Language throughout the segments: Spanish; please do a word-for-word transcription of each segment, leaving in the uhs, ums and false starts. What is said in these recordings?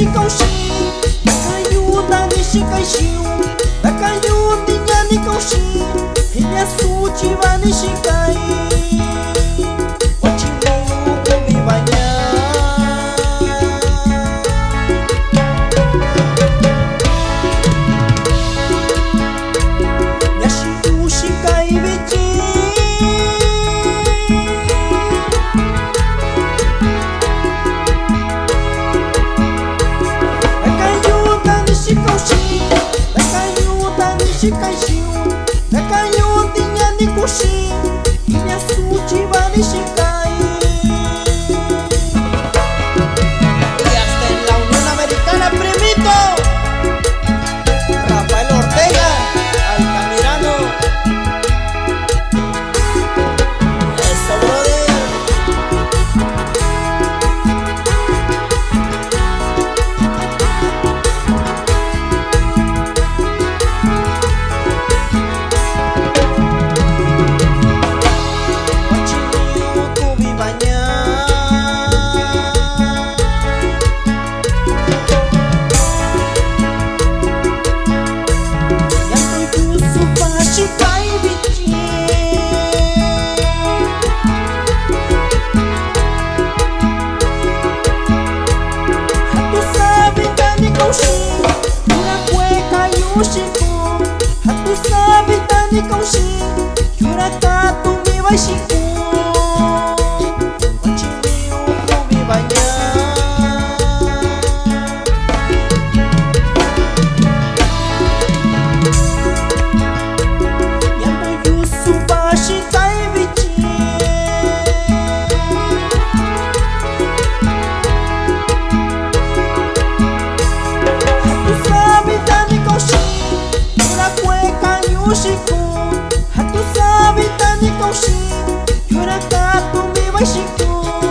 shi câu shi ta kai yu ta ni shi kai shiu ta kai yu ti nya ni câu shi hi ya su chi va ni shi kai wa chi mu ko mi va nya ya shi tu shi kai ve chi shi kai shiu ta kai yu ti nya ni ku shi hi ya su chi va ni shi kai y hasta en la Unión Americana primito Rafael Ortega Altamirano eso brother hatu sabi tani kau shi yura ka tu mi vai shi ku wachi mi u ku mi banya ya no yu su ba shi kai vichi hatu sabi tani kau shi Shiku, hatu sabi tani kau shi yura ka tu mi vai shiku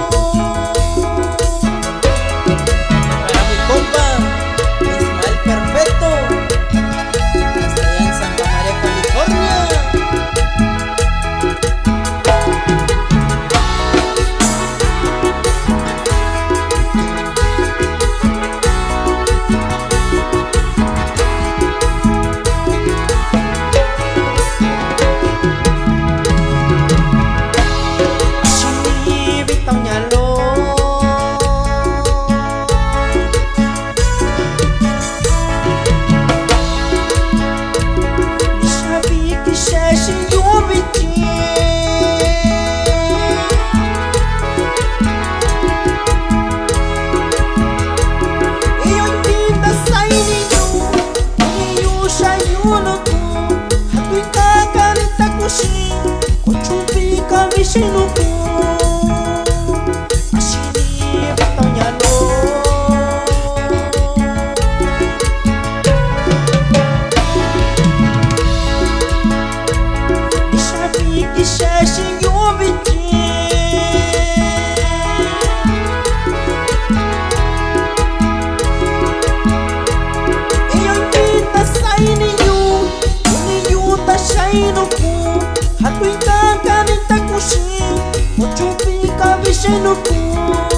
para mi compa Ismael Perfecto hasta allá en Santa María, California. Shinuku ashini betanya no nishabi kishashi yobiti iyo kita saini yu ni yu ta shainuku hatu ika kanita kushi Mochupi ka vishenuku